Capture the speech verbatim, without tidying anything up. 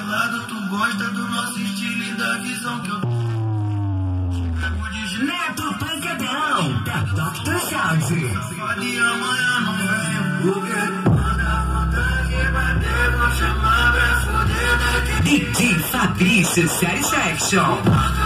favelado, tu gosta do nosso estilo e da visão que eu Neto Pancadão, da doutor Jorge. pode amanhã não vem. O que manda vontade, bater, vou chamar pra foder daqui. D J Fabrício Satisfaction.